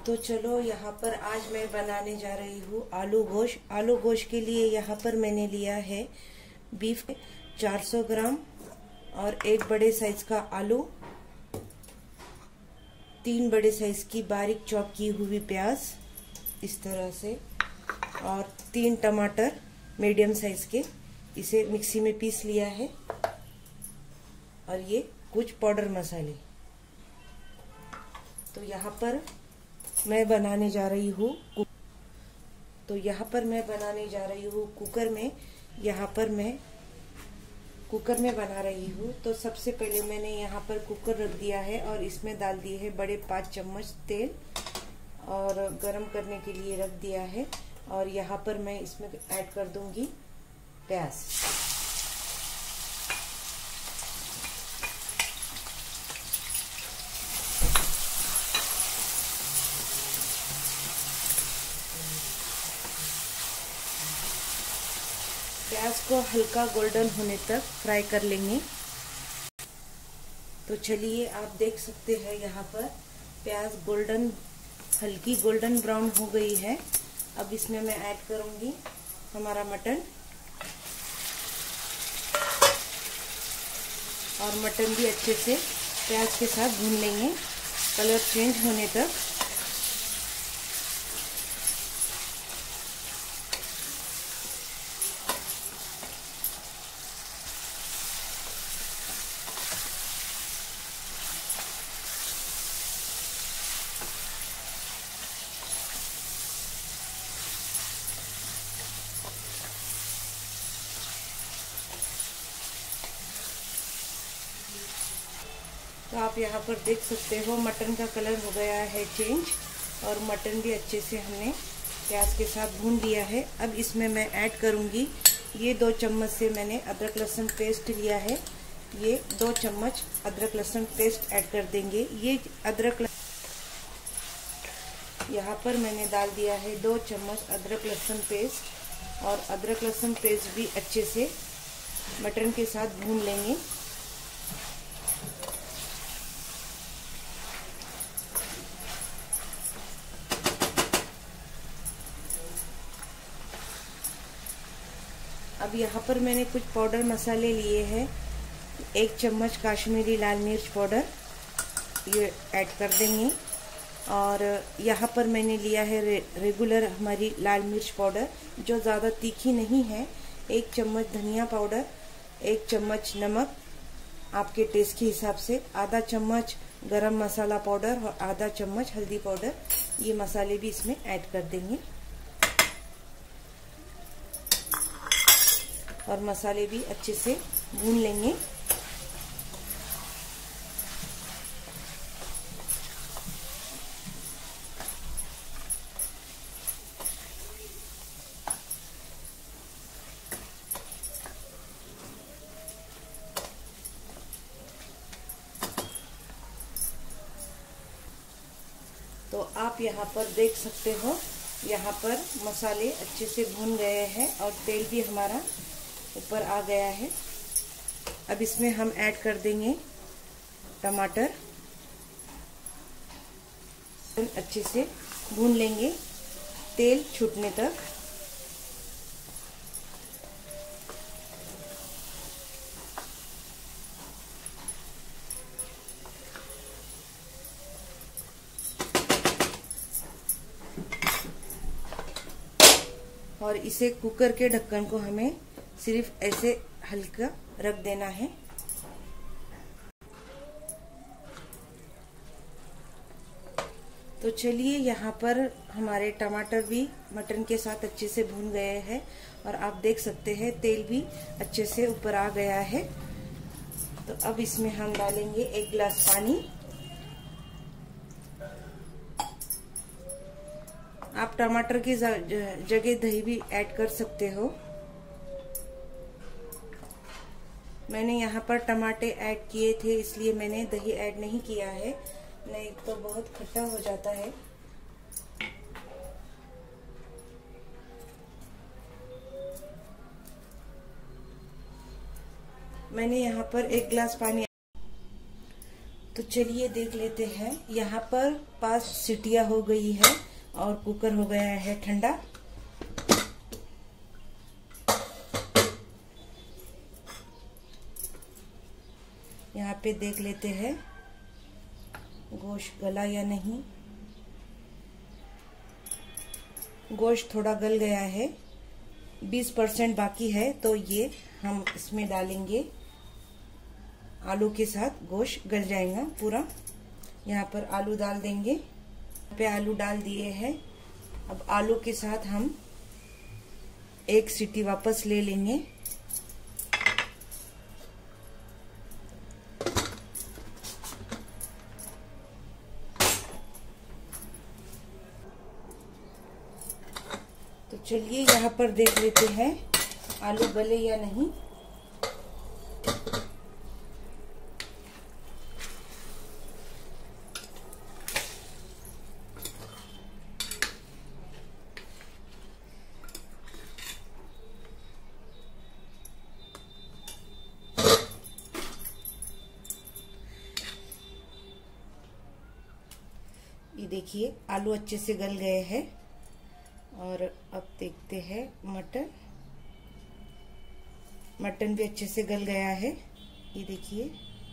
तो चलो यहाँ पर आज मैं बनाने जा रही हूँ आलू गोश्त। आलू गोश्त के लिए यहाँ पर मैंने लिया है बीफ 400 ग्राम और एक बड़े साइज का आलू, 3 बड़े साइज की बारीक चॉप की हुई प्याज इस तरह से, और 3 टमाटर मीडियम साइज के, इसे मिक्सी में पीस लिया है। और ये कुछ पाउडर मसाले। तो यहाँ पर मैं बनाने जा रही हूँ कुकर में। यहाँ पर मैं कुकर में बना रही हूँ। तो सबसे पहले मैंने यहाँ पर कुकर रख दिया है और इसमें डाल दिए है बड़े 5 चम्मच तेल और गरम करने के लिए रख दिया है। और यहाँ पर मैं इसमें ऐड कर दूंगी प्याज। प्याज को हल्का गोल्डन होने तक फ्राई कर लेंगे। तो चलिए आप देख सकते हैं यहाँ पर प्याज हल्की गोल्डन ब्राउन हो गई है। अब इसमें मैं ऐड करूंगी हमारा मटन, और मटन भी अच्छे से प्याज के साथ भून लेंगे कलर चेंज होने तक। तो आप यहाँ पर देख सकते हो मटन का कलर हो गया है चेंज, और मटन भी अच्छे से हमने प्याज के साथ भून लिया है। अब इसमें मैं ऐड करूँगी ये 2 चम्मच से मैंने अदरक लहसुन पेस्ट लिया है। ये 2 चम्मच अदरक लहसुन पेस्ट ऐड कर देंगे। ये यहाँ पर मैंने डाल दिया है 2 चम्मच अदरक लहसुन पेस्ट, और अदरक लहसुन पेस्ट भी अच्छे से मटन के साथ भून लेंगे। अब यहाँ पर मैंने कुछ पाउडर मसाले लिए हैं। 1 चम्मच काश्मीरी लाल मिर्च पाउडर ये ऐड कर देंगे। और यहाँ पर मैंने लिया है रेगुलर हमारी लाल मिर्च पाउडर, जो ज़्यादा तीखी नहीं है। 1 चम्मच धनिया पाउडर, 1 चम्मच नमक आपके टेस्ट के हिसाब से, आधा चम्मच गरम मसाला पाउडर और आधा चम्मच हल्दी पाउडर। ये मसाले भी इसमें ऐड कर देंगे और मसाले भी अच्छे से भून लेंगे। तो आप यहाँ पर देख सकते हो, यहाँ पर मसाले अच्छे से भून गए हैं और तेल भी हमारा ऊपर आ गया है। अब इसमें हम ऐड कर देंगे टमाटर, अच्छे से भून लेंगे तेल छूटने तक। और इसे कुकर के ढक्कन को हमें सिर्फ ऐसे हल्का रख देना है। तो चलिए यहाँ पर हमारे टमाटर भी मटन के साथ अच्छे से भून गए हैं, और आप देख सकते हैं तेल भी अच्छे से ऊपर आ गया है। तो अब इसमें हम डालेंगे 1 गिलास पानी। आप टमाटर की जगह दही भी ऐड कर सकते हो। मैंने यहाँ पर टमाटे ऐड किए थे, इसलिए मैंने दही ऐड नहीं किया है, नहीं तो बहुत खट्टा हो जाता है। मैंने यहाँ पर 1 गिलास पानी तो चलिए देख लेते हैं। यहाँ पर 5 सीटियां हो गई है और कुकर हो गया है ठंडा। यहाँ पे देख लेते हैं गोश्त गला या नहीं। गोश्त थोड़ा गल गया है, 20% बाकी है, तो ये हम इसमें डालेंगे। आलू के साथ गोश्त गल जाएगा पूरा। यहाँ पर आलू डाल देंगे। यहाँ पे आलू डाल दिए हैं। अब आलू के साथ हम 1 सीटी वापस ले लेंगे। तो चलिए यहाँ पर देख लेते हैं आलू गले या नहीं। ये देखिए आलू अच्छे से गल गए हैं। और अब देखते हैं मटन भी अच्छे से गल गया है। ये देखिए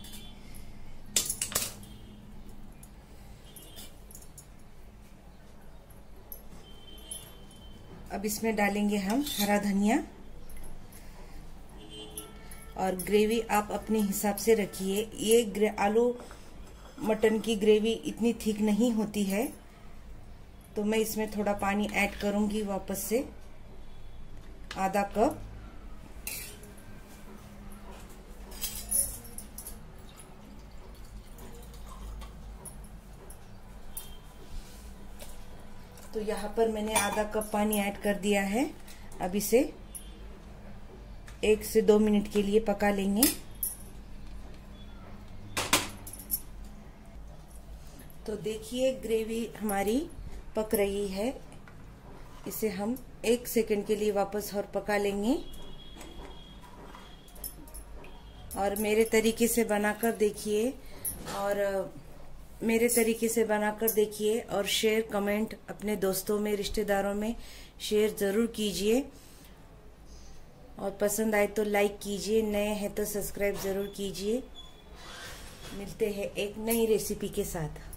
अब इसमें डालेंगे हम हरा धनिया। और ग्रेवी आप अपने हिसाब से रखिए। ये आलू मटन की ग्रेवी इतनी थिक नहीं होती है, तो मैं इसमें थोड़ा पानी ऐड करूंगी वापस से, आधा कप। तो यहाँ पर मैंने आधा कप पानी ऐड कर दिया है। अब इसे 1 से 2 मिनट के लिए पका लेंगे। तो देखिए ग्रेवी हमारी पक रही है। इसे हम 1 सेकंड के लिए वापस और पका लेंगे। और मेरे तरीके से बनाकर देखिए, और शेयर कमेंट अपने दोस्तों में, रिश्तेदारों में शेयर जरूर कीजिए। और पसंद आए तो लाइक कीजिए, नए हैं तो सब्सक्राइब जरूर कीजिए। मिलते हैं एक नई रेसिपी के साथ।